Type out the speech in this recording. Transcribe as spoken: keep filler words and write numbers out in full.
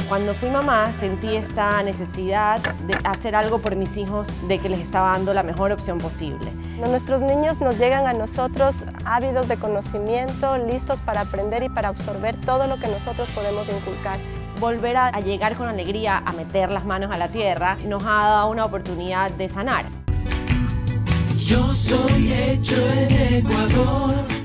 Cuando fui mamá sentí esta necesidad de hacer algo por mis hijos, de que les estaba dando la mejor opción posible. Nuestros niños nos llegan a nosotros ávidos de conocimiento, listos para aprender y para absorber todo lo que nosotros podemos inculcar. Volver a, a llegar con alegría, a meter las manos a la tierra, nos ha dado una oportunidad de sanar. Yo soy Hecho en Ecuador.